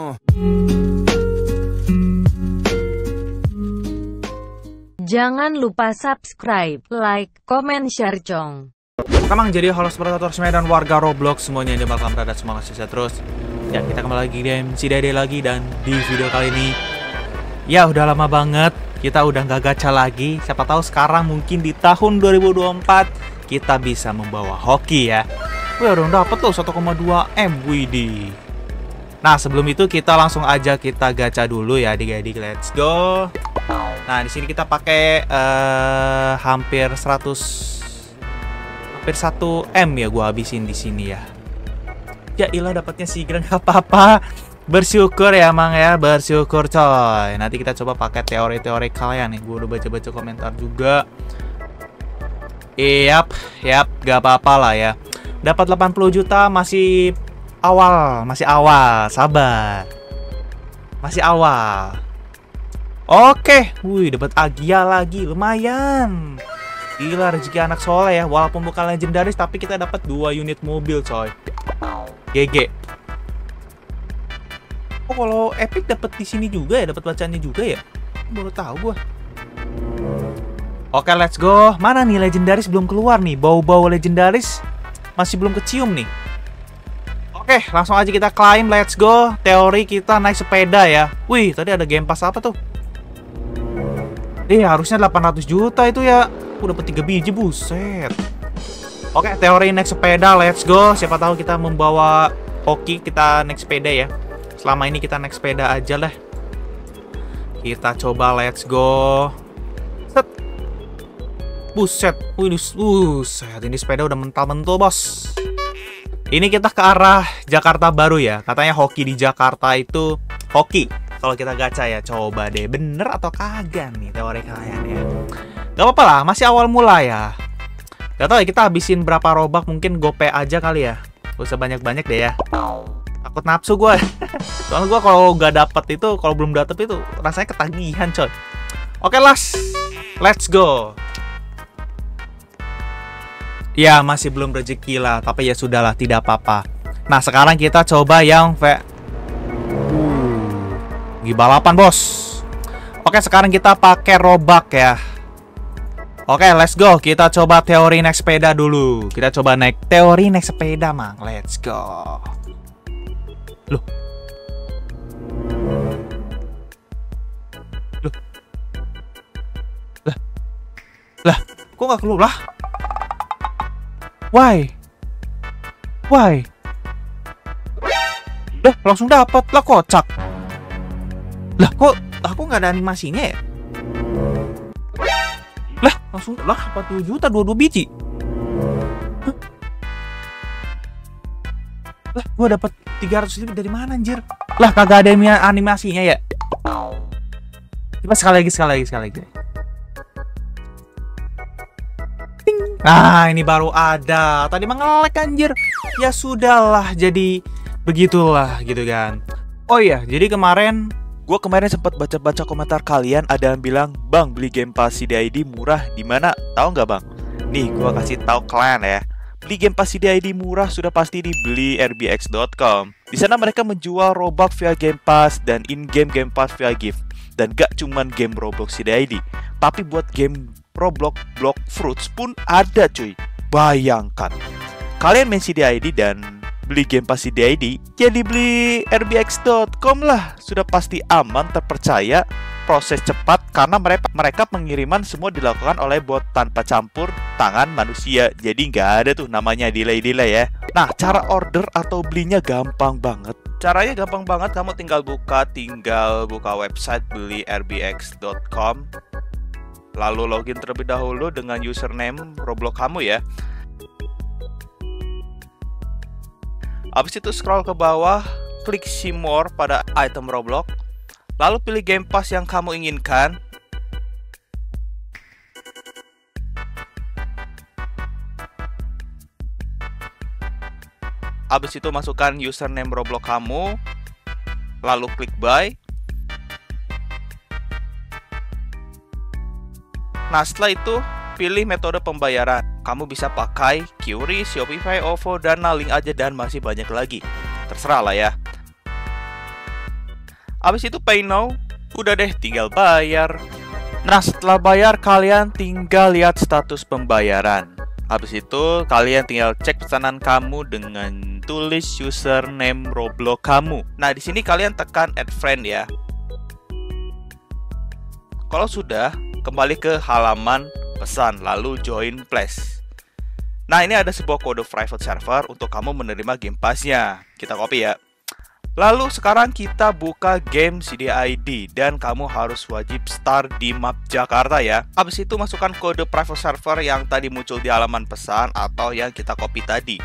Jangan lupa subscribe, like, komen, share, cong. Memang jadi halo separator semua dan warga Roblox semuanya yang bakal berada semangat sukses terus. Ya, kita kembali lagi di MC Dede lagi, dan di video kali ini ya udah lama banget kita udah nggak gacha lagi. Siapa tahu sekarang mungkin di tahun 2024 kita bisa membawa hoki ya. Wih, udah dapet tuh 1,2 M, widih. Nah, sebelum itu kita langsung aja kita gacha dulu ya adik-adik, let's go. Nah, di sini kita pakai hampir 1 M ya gua habisin di sini ya. Ya ilah, dapatnya Sigra nggak apa-apa. Bersyukur ya Mang ya, bersyukur coy. Nanti kita coba pakai teori-teori kalian nih. Gua udah baca-baca komentar juga. Yap, gak apa-apa lah ya. Dapat 80 juta masih awal, sabar. Masih awal. Oke, wih, dapat Agia lagi, lumayan. Gila, rezeki anak soleh ya. Walaupun bukan legendaris, tapi kita dapat 2 unit mobil, coy. GG. Oh, kalau epic dapat di sini juga ya, dapat bacanya juga ya. Baru tahu gua. Oke, let's go. Mana nih legendaris belum keluar nih? Bau-bau legendaris masih belum kecium nih. Oke, langsung aja kita climb, let's go. Teori kita naik sepeda ya. Wih, tadi ada game pass apa tuh? Harusnya 800 juta itu ya. Udah dapat 3 biji, buset. Oke, teori naik sepeda, let's go. Siapa tahu kita membawa hoki, kita naik sepeda ya. Selama ini kita naik sepeda aja lah. Kita coba, let's go. Set. Buset. Buset, ini sepeda udah mental-mentul, bos. Ini kita ke arah Jakarta Baru ya. Katanya hoki di Jakarta itu hoki kalau kita gacha ya. Coba deh, bener atau kagak nih teori kalian ya. Gak apa-apa lah, masih awal mula ya. Gak tau ya kita habisin berapa robak, mungkin gope aja kali ya. Gak usah banyak-banyak deh ya. Takut nafsu gue. Soalnya gue kalau gak dapet itu, kalau belum dapet itu rasanya ketagihan coy. Oke, let's go. Ya, masih belum rezeki lah, tapi ya sudahlah, tidak apa-apa. Nah, sekarang kita coba yang balapan, bos. Oke, sekarang kita pakai robak ya. Oke, let's go. Kita coba teori naik sepeda dulu. Kita coba naik teori naik sepeda, Mang. Let's go. Loh. Lah, kok nggak keluar lah? Why? Lah, langsung dapat lah, kocak. Lah, kok aku nggak ada animasinya ya? Lah, langsung lah 40 juta 22 biji. Hah? Lah, gua dapat 300 lebih dari mana anjir? Lah, kagak ada animasinya ya? Coba sekali lagi. Nah, ini baru ada. Tadi mengelek anjir. Ya sudahlah, jadi begitulah gitu kan. Oh iya, jadi kemarin sempat baca-baca komentar kalian, ada yang bilang, "Bang, beli Game Pass CDID murah di mana? Tahu nggak, Bang?" Nih, gua kasih tahu kalian ya. Beli Game Pass CDID murah sudah pasti dibeli rbx.com. Di sana mereka menjual robak via Game Pass dan in-game Game Pass via gift. Dan gak cuman game Roblox CDID, tapi buat game Roblox Block Fruits pun ada, cuy. Bayangkan, kalian main CDID dan beli Game Pass CDID, jadi beli rbx.com lah. Sudah pasti aman, terpercaya, proses cepat, karena mereka pengiriman semua dilakukan oleh bot tanpa campur tangan manusia. Jadi nggak ada tuh namanya delay ya. Nah, cara order atau belinya gampang banget. Caranya gampang banget, kamu tinggal buka website beli rbx.com. Lalu login terlebih dahulu dengan username Roblox kamu ya. Habis itu scroll ke bawah, klik see more pada item Roblox. Lalu pilih Game Pass yang kamu inginkan. Habis itu masukkan username Roblox kamu. Lalu klik buy. Nah, setelah itu pilih metode pembayaran. Kamu bisa pakai QRIS, Shopify, OVO, dan Link aja, dan masih banyak lagi. Terserah lah ya. Habis itu pay now. Udah deh, tinggal bayar. Nah, setelah bayar, kalian tinggal lihat status pembayaran. Habis itu, kalian tinggal cek pesanan kamu dengan tulis username Roblox kamu. Nah, di sini kalian tekan add friend ya. Kalau sudah, kembali ke halaman pesan, lalu join place. Nah, ini ada sebuah kode private server untuk kamu menerima game pass-nya. Kita copy ya. Lalu sekarang kita buka game CDID dan kamu harus wajib start di map Jakarta ya. Habis itu masukkan kode private server yang tadi muncul di halaman pesan atau yang kita copy tadi.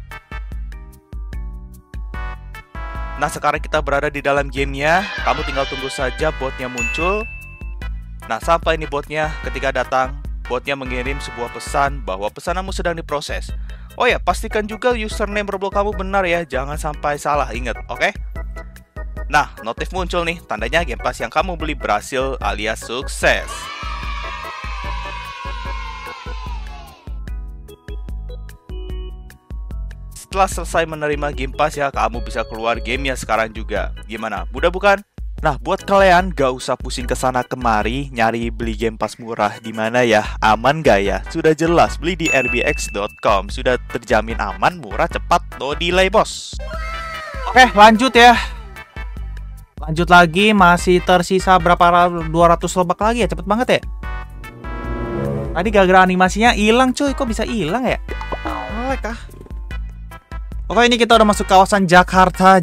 Nah, sekarang kita berada di dalam gamenya. Kamu tinggal tunggu saja botnya muncul. Nah, sampai ini botnya, ketika datang, botnya mengirim sebuah pesan bahwa pesananmu sedang diproses. Oh ya, pastikan juga username Roblox kamu benar ya, jangan sampai salah, ingat, oke? Nah, notif muncul nih, tandanya game pass yang kamu beli berhasil alias sukses. Setelah selesai menerima game pass ya, kamu bisa keluar gamenya sekarang juga. Gimana, mudah bukan? Nah, buat kalian gak usah pusing kesana kemari nyari beli game pass murah di mana ya, aman gak ya? Sudah jelas beli di rbx.com, sudah terjamin aman, murah, cepat, no delay bos. Oke, lanjut ya. Lanjut lagi, masih tersisa berapa 200 lobak lagi ya, cepet banget ya. Tadi gara-gara animasinya hilang cuy, kok bisa hilang ya? Melek ah. Oke, ini kita udah masuk kawasan Jakarta.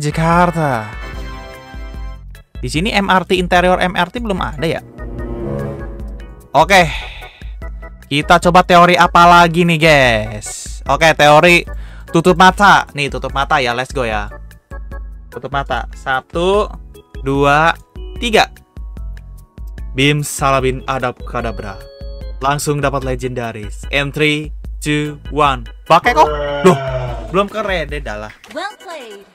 Di sini MRT, interior MRT belum ada ya. Oke. Kita coba teori apa lagi nih, guys. Oke, teori tutup mata. Nih, tutup mata ya, let's go ya. Tutup mata. 1, 2, 3. Bim salabin adab kadabra. Langsung dapat legendaris. M3, 2, 1. Pakai kok. Loh, belum keren deh dah lah. Well played.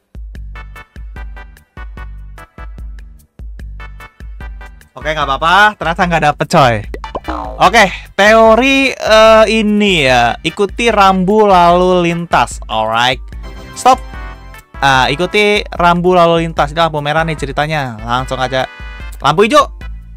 Oke, nggak apa-apa. Ternyata nggak dapet coy. Oke, teori ini ya. Ikuti rambu lalu lintas. Alright. Stop. Ikuti rambu lalu lintas. Ini lampu merah nih ceritanya. Langsung aja. Lampu hijau.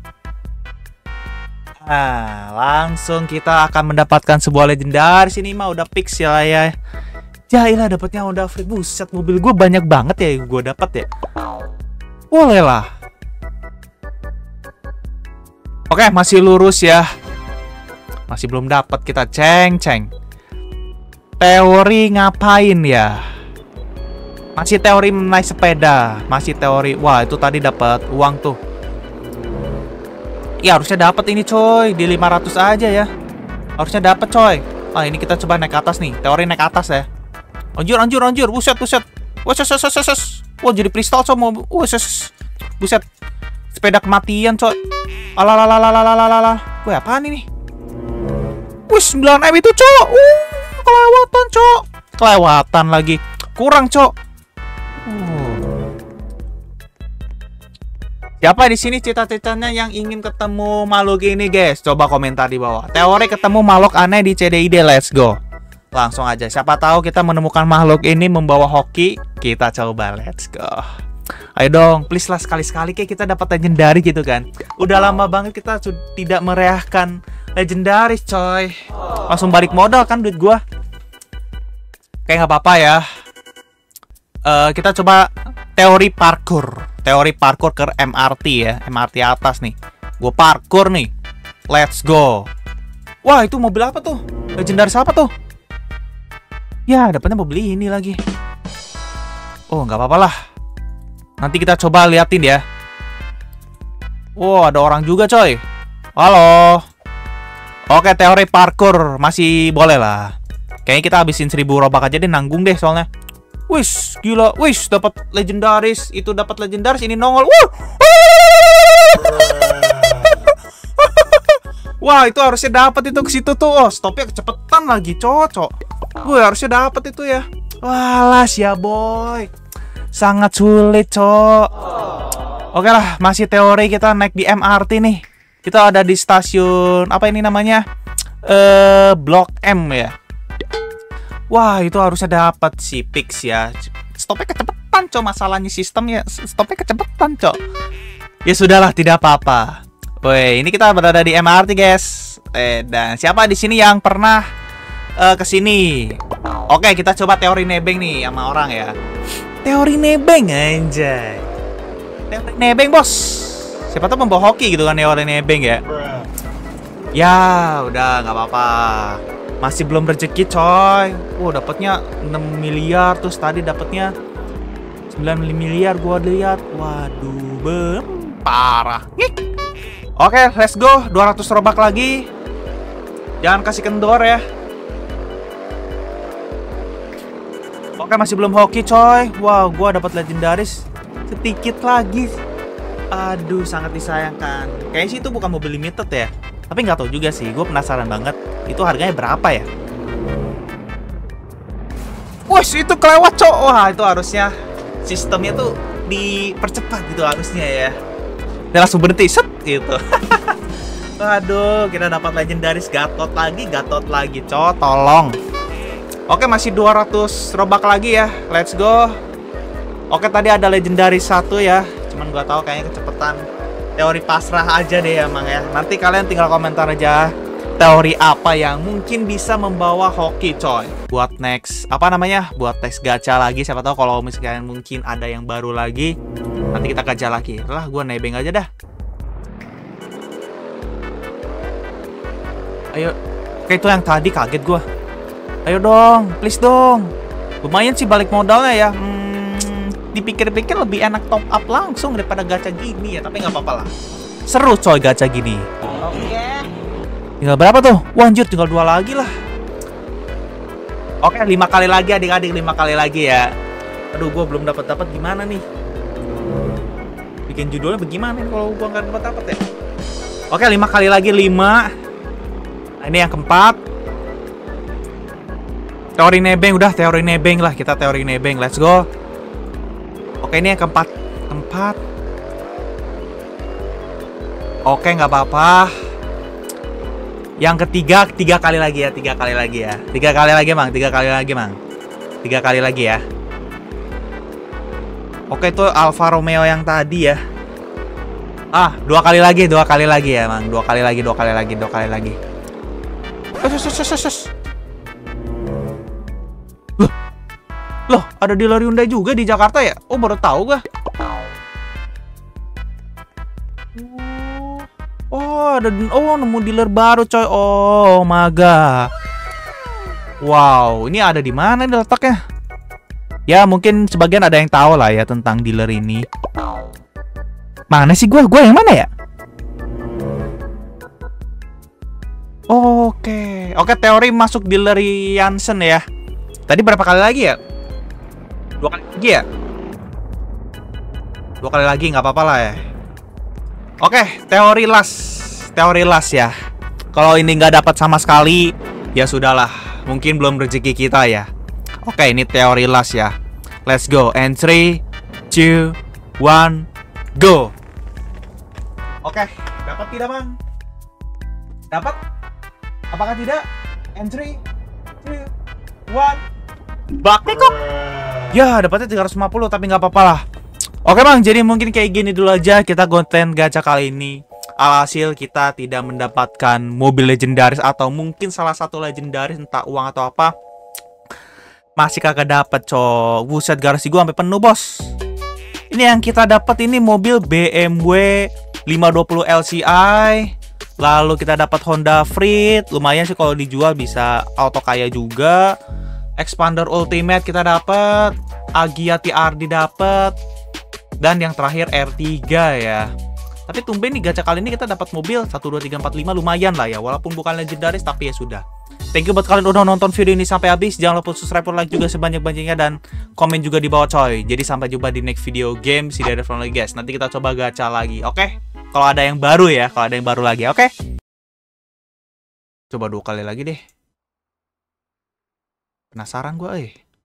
Nah, langsung kita akan mendapatkan sebuah legendaris. Ini mah udah fix ya ya. Jailah dapatnya udah free. Buset, mobil gue banyak banget ya gue dapat ya. Boleh lah. Oke, masih lurus ya. Masih belum dapat kita ceng. Teori ngapain ya? Masih teori naik sepeda, masih teori. Wah, itu tadi dapat uang tuh. Iya, harusnya dapat ini coy, di 500 aja ya. Harusnya dapat coy. Ini kita coba naik ke atas nih. Teori naik atas ya. Anjur. Buset. Wah, jadi kristal coy mau. Buset. Sepeda kematian coy. Alah. Wih, apaan ini? Wih, 9M itu cok. Kelewatan cok. Kelewatan lagi. Kurang cok. Siapa di sini cita-citanya yang ingin ketemu makhluk ini, guys? Coba komentar di bawah. Teori ketemu makhluk aneh di CDID, let's go. Langsung aja. Siapa tahu kita menemukan makhluk ini membawa hoki. Kita coba, let's go. Ayo dong, please lah sekali-sekali kayak kita dapat legendaris gitu kan. Udah lama banget kita tidak meriahkan legendaris coy. Langsung balik modal kan duit gua. Kayak nggak apa-apa ya. Kita coba teori parkour. Teori parkour ke MRT ya. MRT atas nih. Gua parkour nih. Let's go. Wah, itu mobil apa tuh? Legendaris apa tuh? Ya, dapatnya mau beli ini lagi. Oh, nggak apa-apa lah. Nanti kita coba liatin ya. Wow, ada orang juga coy. Halo. Oke, teori parkour masih boleh lah. Kayaknya kita habisin 1000 robak aja deh, nanggung deh soalnya. Wis, gila. Wis, dapat legendaris. Itu dapat legendaris, ini nongol. Wah, itu harusnya dapat itu ke situ tuh. Oh, stopnya kecepetan lagi, cocok. Gue harusnya dapat itu ya. Walah, ya boy. Sangat sulit, cok. Oke lah, masih teori kita naik di MRT nih. Kita ada di stasiun apa ini namanya? Blok M ya. Wah, itu harusnya dapat si Pix ya. Stopnya kecepet. kecepetan, Cok. Masalahnya sistemnya, stopnya kecepetan, Cok. Ya sudahlah, tidak apa-apa. Woi, ini kita berada di MRT, guys. Dan siapa di sini yang pernah kesini? Oke, kita coba teori nebeng nih sama orang ya. Teori nebeng, anjay. Teori nebeng, bos. Siapa tuh membawa hoki gitu kan, teori nebeng ya. Ya, udah nggak apa-apa. Masih belum rezeki, coy. Dapatnya 6 miliar, terus tadi dapatnya 9 miliar gua lihat. Waduh, parah. Ngik. Oke, let's go. 200 robak lagi. Jangan kasih kendor ya. Oke, masih belum hoki, coy. Wow, gua dapat legendaris sedikit lagi. Aduh, sangat disayangkan. Kayaknya sih itu bukan mobil limited ya. Tapi nggak tahu juga sih. Gue penasaran banget. Itu harganya berapa ya? Wah, itu kelewat, cok. Wah, itu harusnya sistemnya tuh dipercepat gitu harusnya ya. Dan langsung berhenti, set gitu. Waduh, kita dapat legendaris Gatot lagi, cok. Tolong. Oke, masih 200 robak lagi ya. Let's go. Oke, tadi ada legendaris 1 ya. Cuman gua tahu kayaknya kecepatan. Teori pasrah aja deh emang ya. Nanti kalian tinggal komentar aja teori apa yang mungkin bisa membawa hoki, coy. Buat next, apa namanya? Buat next gacha lagi. Siapa tahu kalau misalnya mungkin ada yang baru lagi, nanti kita gacha lagi. Lah, gua nebeng aja dah. Ayo. Kayak itu yang tadi kaget gua. Ayo dong, please dong. Lumayan sih balik modalnya ya. Dipikir-pikir lebih enak top up langsung daripada gacha gini ya. Tapi nggak apa-apa lah. Seru coy gacha gini. Oke. Tinggal berapa tuh? Wah, anjir, tinggal 2 lagi lah. Oke, 5 kali lagi adik-adik, 5 kali lagi ya. Aduh, gue belum dapat gimana nih? Bikin judulnya bagaimana nih kalau gue nggak dapat ya? Oke, 5 kali lagi, 5. Nah, ini yang keempat. Teori nebeng, udah teori nebeng lah. Kita teori nebeng, let's go. Oke, ini yang keempat. Oke, nggak apa-apa. Yang ketiga, 3 kali lagi ya. 3 kali lagi ya. 3 kali lagi, Mang. 3 kali lagi, Mang. 3 kali lagi ya. Oke, itu Alfa Romeo yang tadi ya. 2 kali lagi ya, Mang. 2 kali lagi. Loh, ada dealer Hyundai juga di Jakarta ya? Oh, baru tahu gua. Nemu dealer baru, coy. Oh, maga. Wow, ini ada di mana nih letaknya? Ya, mungkin sebagian ada yang tahu lah ya tentang dealer ini. Mana sih gua? Gua yang mana ya? Oke, teori masuk dealer Jansen ya. Tadi berapa kali lagi ya? 2 kali lagi ya? 2 kali lagi nggak apa-apa lah ya. Oke, teori last ya. Kalau ini nggak dapat sama sekali, ya sudahlah. Mungkin belum rezeki kita ya. Oke, ini teori last ya. Let's go. And 3, 2, 1, go. Oke, dapat tidak, Bang? Dapat? Apakah tidak? And 3, 2, 1. Baknikok. Ya, dapatnya 350, tapi nggak apa-apa lah. Oke, Bang, jadi mungkin kayak gini dulu aja kita konten gacha kali ini. Alhasil kita tidak mendapatkan mobil legendaris atau mungkin salah satu legendaris, entah uang atau apa. Masih kagak dapet, cok. Buset, garasi gua sampai penuh, bos. Ini yang kita dapat ini mobil BMW 520 LCI. Lalu kita dapat Honda Freed. Lumayan sih kalau dijual bisa auto kaya juga. Expander Ultimate kita dapat, Agia TRD dapat, dan yang terakhir R3 ya. Tapi tumben nih gacha kali ini kita dapat mobil 1, 2, 3, 4, 5 lumayan lah ya. Walaupun bukan legendaris tapi ya sudah. Thank you buat kalian udah nonton video ini sampai habis. Jangan lupa subscribe, like juga sebanyak-banyaknya, dan komen juga di bawah, coy. Jadi sampai jumpa di next video game si Dada Friendly guys. Nanti kita coba gacha lagi, oke? Kalau ada yang baru ya, kalau ada yang baru lagi, oke? Coba 2 kali lagi deh. Penasaran gue,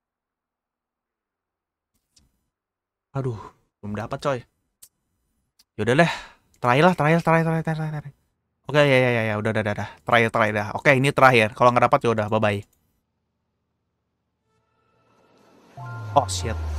Aduh, belum dapat, coy. Yaudah deh, terakhir. Oke, ya, udah. Terakhir dah. Oke, ini terakhir. Kalau nggak dapat ya udah, bye bye. Oh shit.